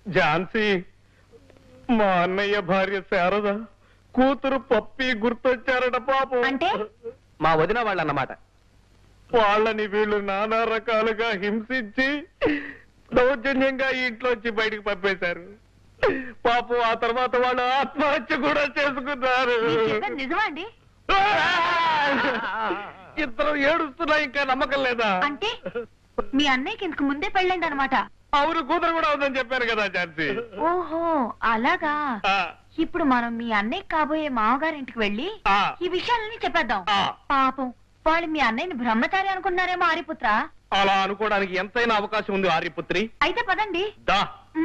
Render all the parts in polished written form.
ఝాన్సీ, మా అన్నయ్య భార్య శారద కూతురు పప్పి గుర్తొచ్చారట పాపం. అంటే మా వదిన వాళ్ళు అన్నమాట. వాళ్ళని వీళ్ళు నానా రకాలుగా హింసించి దౌర్జన్యంగా ఇంట్లోంచి బయటికి పంపేశారు పాపం. ఆ తర్వాత వాళ్ళు ఆత్మహత్య కూడా చేసుకున్నారు. నిజమా అండి? ఇద్దరు ఏడుస్తున్నా ఇంకా నమ్మకం లేదా? అంటే మీ అన్నయ్యకి ఇంతకు ముందే పెళ్ళైంది అనమాట? అవును, కూతురు కూడా ఉందని చెప్పాను కదా ఝాన్సీ. ఓహో అలాగా. ఇప్పుడు మనం మీ అన్నయ్య కాబోయే మామగారింటికి వెళ్ళి ఈ విషయాలన్నీ చెప్పేద్దాం. పాపం వాళ్ళు మీ అన్నయ్యని బ్రహ్మచారి అనుకున్నారేమో ఆర్యపుత్ర. అలా అనుకోవడానికి ఎంతైనా అవకాశం ఉంది ఆర్యపుత్రి. అయితే పదండి. దా.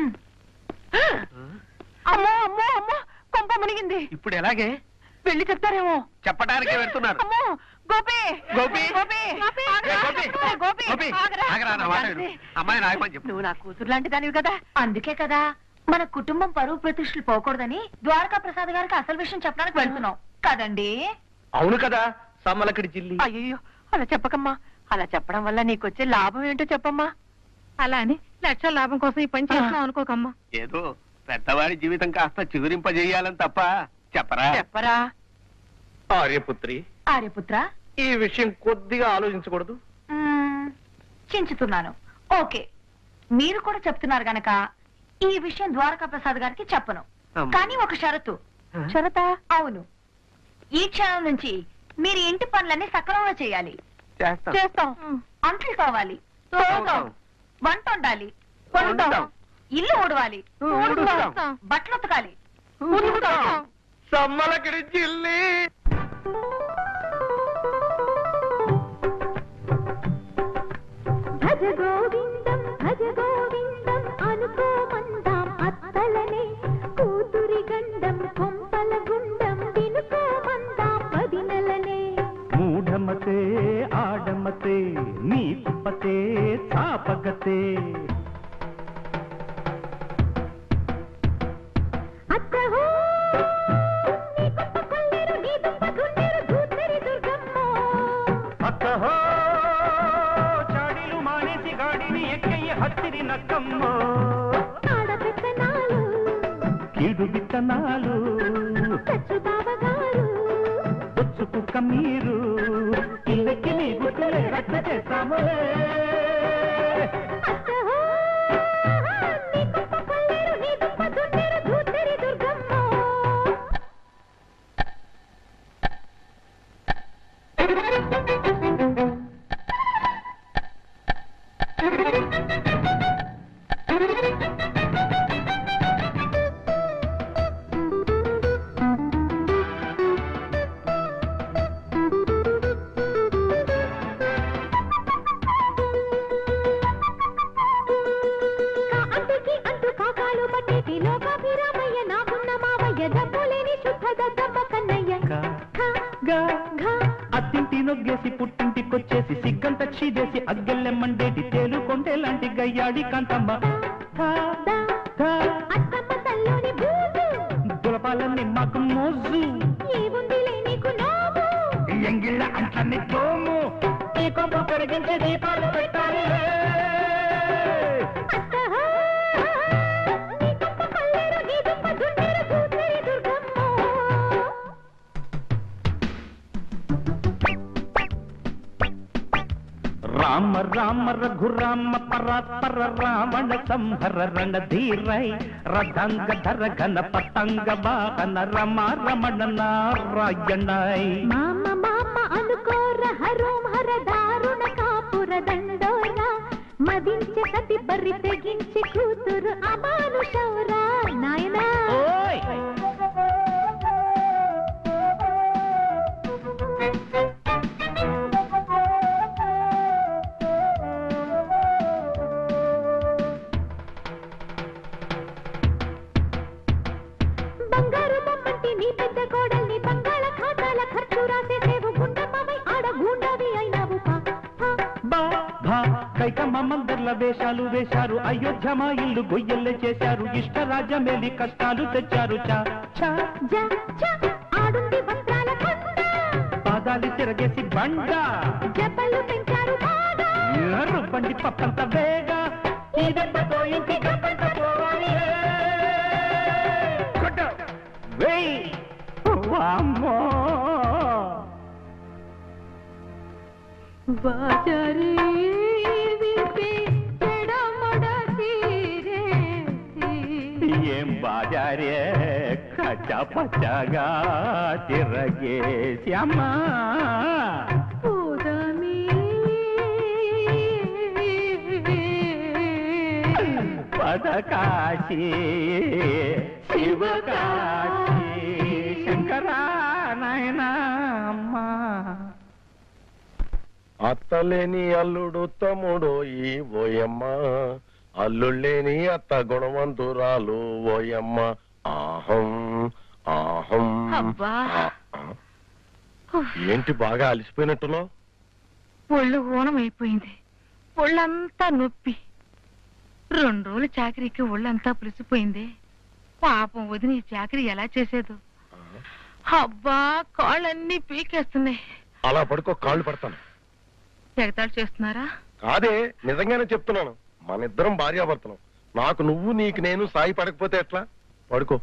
అమ్మో అమ్మో అమ్మో, కొంప మునిగింది. ఇప్పుడు ఎలాగే? వెళ్ళి చెప్తారేమో. చెప్పడానికి వెళ్తున్నారు. అమ్మో గోపి గోపి గోపి గోపి అమ్మాయి నాయమని చెప్పు. నువ్వు నా కూతురు లాంటి దానివి కదా, అందుకే కదా మన కుటుంబం పరువు ప్రతిష్టలు పోకూడదని ద్వారకా ప్రసాద్ గారికి అసలు విషయం చెప్పడానికి వెళ్తున్నాం కదండి. అవును కదా, సమ్మలకడి జిల్లి. అయ్యో అలా చెప్పకమ్మా. అలా చెప్పడం వల్ల నీకొచ్చే లాభం ఏంటో చెప్పమ్మా. అలా అని లక్షల లాభం కోసం ఈ పని చేస్తున్నాం అనుకోకమ్మా. ఏదో పెద్దవాడి జీవితం కాస్త చిగురింపజేయాలని తప్ప చెప్పరా? చెప్పరా ఆర్యపుత్రి. ఆర్యపుత్ర, ఈ విషయం కొద్దిగా ఆలోచించకూడదు? చించుతున్నాను. ఓకే, మీరు కూడా చెప్తున్నారు గనక ఈ విషయం ద్వారకా ప్రసాద్ గారికి చెప్పను. కానీ ఒక షరతు. షరతా? అవును, ఈ క్షణం నుంచి మీరు ఇంటి పనులన్నీ సక్రమంగా చేయాలి. చేస్తాం. అంట్లు కావాలి, వంట ఉండాలి, ఇల్లు ఊడవాలి, బట్టలు ఉతకాలి, సమ్మలకడి జిల్లి. భజ గోవిందం భజ గోవిందం అనుకోమందాం అత్తలనే, కూతురి గండం కొంపల గుండం వినుకోమందాం వదినలనే. మూఢమతే ఆడమతే నీ కుప్పతే చాపగతే. అత్తహో నీ కుప్ప కొల్లేరు నీ దుప్ప గుండెరు ధూతరి దుర్గమ్మ. అక్కహో చాడీలు మానేసి గాడిని ఎక్కయ్య హత్తిరి నక్కమ్మ. ఆడపెత్తనాలు కీడు విత్తనాలు చచ్చు బావగారు బొచ్చు కుక్క మీరు ఇల్లెక్కి నీ గుట్టులే రద్దు చేస్తాము. అత్తహో నీ కుప్ప కొల్లేరు నీ దుప్ప గుండెరు ధూతరి దుర్గమ్మ. అంటుకి అంటు కాకాలు పట్టేటి లోకాభిరామయ్య నాకున్న మావయ్య డబ్బులేని శుద్ధ దద్దమ్మ కన్నయ్య. అత్తింటి నొగ్గేసి పుట్టింటికొచ్చేసి సిగ్గంత చీదేసి అగ్గెల్లెమ్మండేటి తేలు కొండేలాంటి గయ్యాడి కాంతమ్మ. అత్తమ్మ తల్లోని బూజు దులపాలన్నీ మాకు మోజు. ఏముందిలే నీకు నోము. ఎంగిళ్ళ అంట్లన్నీ తోము. ఈ కొంప పెరిగించే దీపాలు పెట్టాలి. అత్తహో నీ కుప్ప కొల్లేరు నీ దుప్ప గుండెరు ధూతరి దుర్గమ్మ. రామ రామ రఘురామ పరాత్పర రావణ సంహర రణధీరై రథంగ ధర ఘన పతంగ వాహన రమ రమణ నారాయణై. మామ మామ అనుకోర హరోం హర దారుణ కాపుర దండోర, మదించే సతి బర్రి తెగించి కూతురు అమానుషౌరా నాయనా. ఓయ్ బంగారు బొమ్మంటి నీ పెద్ద కోడల్ని బంగాళ ఖాతాల ఖర్చు రాసేసేవు గుండమ్మవై ఆడ గూండావి అయినావు. బా భా కైకమ్మ మందర్ల వేషాలు వేశారు. అయోధ్య మా ఇల్లు గొయ్యల్లే చేశారు. ఇష్టరాజ్యమేలి కష్టాలు తెచ్చారు. చా చా జ జ ఆడుంది వస్త్రాల కొండ, పాదాలు తిరగేసి బండ జబ్బలు పెంచారు బాగా. బండి పప్పంత వేగా ఈ దెబ్బతో ఇంటి గంపంట పోవాలి వెయ్ వామ్మో బాజారీ ఏం బాజారే కచ్చా పచ్చగా తిరగేసి అమ్మా పదకాశి శివకాశి శంకరా నాయనా అమ్మా అత్తలేని అల్లుడు తమ్ముడు ఈ ఓయమ్మ అల్లుళ్ళేని అత్త గుణవంతురాలు ఓయమ్మ ఆహం ఆహం అబ్బా. ఏంటి బాగా అలసిపోయినట్టులో ఒళ్ళు ఊనం అయిపోయింది. ఒళ్ళంతా నొప్పి. 2 రోజులు చాకరీకి ఒళ్ళంతా పులిసిపోయింది. పాపం వదిన ఈ చాకరీ ఎలా చేసేదో. అబ్బా కాళ్ళన్నీ పీకేస్తున్నాయి. అలా పడుకో, కాళ్ళు పడతాను. ఎగతాళి చేస్తున్నారా? కాదే, నిజంగానే చెప్తున్నాను. మన ఇద్దరం భార్యాభర్తలం. నాకు నువ్వు, నీకు నేను సాయి పడకపోతే ఎట్లా? పడుకో.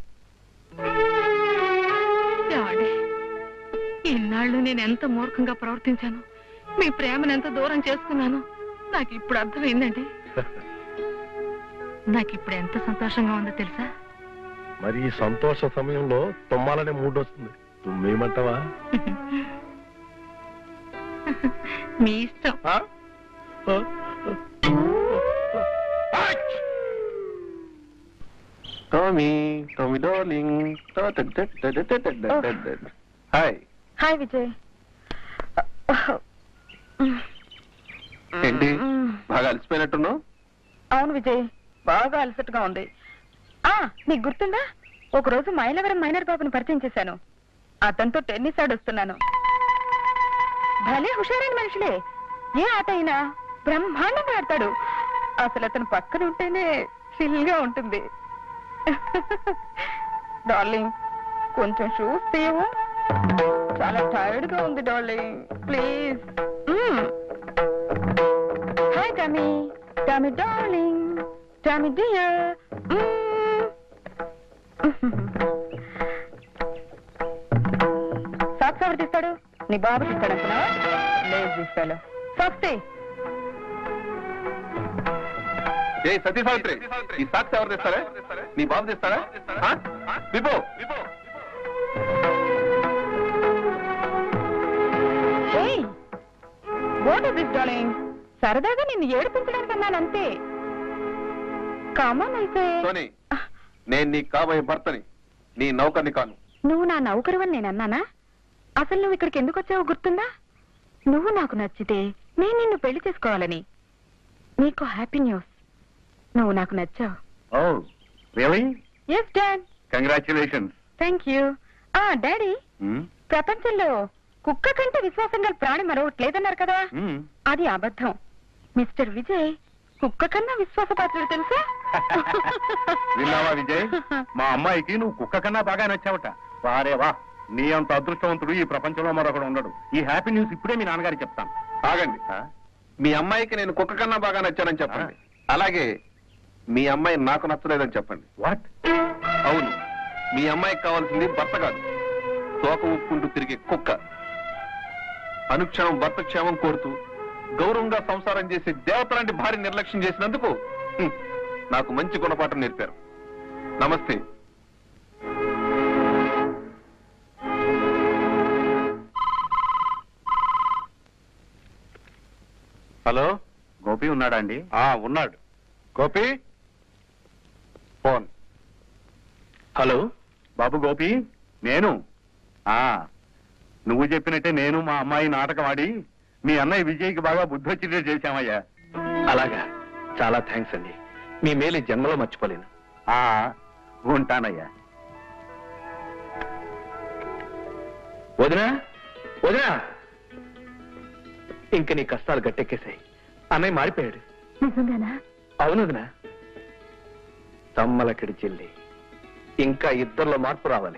ఏమండి, ఇన్నాళ్ళు నేను ఎంత మూర్ఖంగా ప్రవర్తించాను, మీ ప్రేమను ఎంత దూరం చేసుకున్నాను నాకు ఇప్పుడు అర్థమైందండి. నాకు ఇప్పుడు ఎంత సంతోషంగా ఉందో తెలుసా? మరి ఈ సంతోష సమయంలో తుమ్మాలనే మూడ్ వస్తుంది. తుమ్మేయమంటావా? మీ ఇష్టం. Tommy Tommy darling. Hi. Hi Vijay. ఏంటి బాగా అలసిపోయినట్టున్నావు? అవును విజయ్, బాగా అలసటగా ఉంది. నీకు గుర్తుందా, ఒకరోజు మైలవరం మైనర్ బాబుని పరిచయం చేశాను. అతనితో టెన్నిస్ ఆడొస్తున్నాను. భలే హుషారైన మనుషులే. ఏ ఆట అయినా బ్రహ్మాండంగా ఆడతాడు. అసలు అతను పక్కన ఉంటేనే చిల్గా ఉంటుంది. డార్లింగ్, కొంచెం షూస్ తీయవు? చాలా టైర్డ్ గా ఉంది darling, please. Hi Tommy. Tommy darling, Tommy dear. Socks ఎవరు తీస్తాడు? నీ బాబు తీస్తాడు అనుకున్నావా? లేదు తీస్తాడు. సాక్స్ తీ. ఏ సతీ సావిత్రి, ఈ సాక్స్ ఎవరు తెస్తారా? నీ బాబు తెస్తారా? విపో విపో. What is this darling? సరదాగా నిన్ను ఏడిపించడానికి అన్నాను అంతే. కామన్ అయితే. సోనీ, నేను నీ కాబోయే భర్తని, నీ నౌకర్ని కాను. నువ్వు నా నౌకరువని నేను అన్నానా? అసలు నువ్వు ఇక్కడికి ఎందుకు వచ్చావో గుర్తుందా? నువ్వు నాకు నచ్చితే నేను నిన్ను పెళ్లి చేసుకోవాలని. నీకు హ్యాపీ న్యూస్, నువ్వు నాకు నచ్చావు. Oh really? Yes dad. Congratulations. Thank you. Daddy, ప్రపంచంలో కుక్క కంటే విశ్వాసం గల ప్రాణి మరొకటి లేదన్నారు కదా? అది అబద్ధం. మిస్టర్ విజయ్ కుక్క కన్నా విశ్వాసపాత్రుడు తెలుసా? విన్నావా విజయ్, మా అమ్మాయికి నువ్వు కుక్క కన్నా బాగా నచ్చావట. వారే వా, నీ అంత అదృష్టవంతుడు ఈ ప్రపంచంలో మరొకడు ఉండడు. ఈ హ్యాపీ న్యూస్ ఇప్పుడే మీ నాన్నగారికి చెప్తాను. ఆగండి. మీ అమ్మాయికి నేను కుక్క కన్నా బాగా నచ్చానని చెప్పండి. అలాగే మీ అమ్మాయి నాకు నచ్చలేదని చెప్పండి. వాట్? అవును, మీ అమ్మాయికి కావాల్సింది భర్త కాదు, తోక ఊపుకుంటూ తిరిగే కుక్క. అనుక్షణం భర్త క్షేమం కోరుతూ గౌరవంగా సంసారం చేసే దేవత లాంటి భార్య నిర్లక్ష్యం చేసినందుకు నాకు మంచి గుణపాఠం నేర్పారు. నమస్తే. హలో, గోపి ఉన్నాడా అండి? ఉన్నాడు. గోపి, ఫోన్. హలో బాబు గోపి, నేను. నువ్వు చెప్పినట్టే నేను మా అమ్మాయి నాటకం ఆడి మీ అన్నయ్య విజయ్కి బాగా బుద్ధి వచ్చేటట్టు చేశామయ్యా. అలాగా, చాలా థ్యాంక్స్ అండి. మీ మేలు ఈ జన్మలో మర్చిపోలేను. ఉంటానయ్యా. వదినా, వదినా, ఇంక నీ కష్టాలు గట్టెక్కేశాయి. అన్నయ్య మారిపోయాడు. నిజంగానా? అవును వదినా. తమ్మలక్కడి చెల్లి. ఇంకా ఇద్దరిలో మార్పు రావాలి.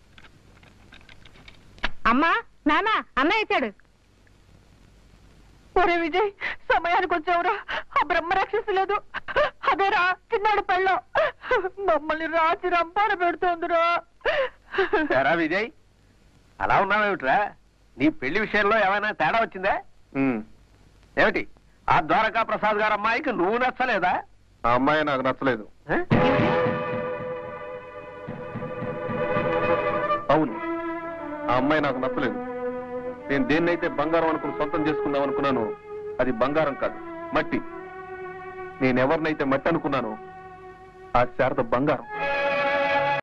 అమ్మా, నాన్న, అన్నయ్య ఇచ్చాడు. ఒరే విజయ్, సమయానికి వచ్చావురా. ఆ బ్రహ్మరాక్షసు లేదు, అదేరా చిన్నాడు పెళ్ళం మమ్మల్ని రాచి రంపాన పెడుతోందిరా. ఎరా విజయ్, అలా ఉన్నావేమిట్రా? నీ పెళ్లి విషయంలో ఏమైనా తేడా వచ్చిందా? ఏమిటి, ఆ ద్వారకా ప్రసాద్ గారు అమ్మాయికి నువ్వు నచ్చలేదా? ఆ అమ్మాయి నాకు నచ్చలేదు. అవును, ఆ అమ్మాయి నాకు నచ్చలేదు. నేను దేన్నైతే బంగారం అనుకుని సొంతం చేసుకుందాం అనుకున్నాను, అది బంగారం కాదు, మట్టి. నేనెవరినైతే మట్టి అనుకున్నానో ఆ శారద బంగారం.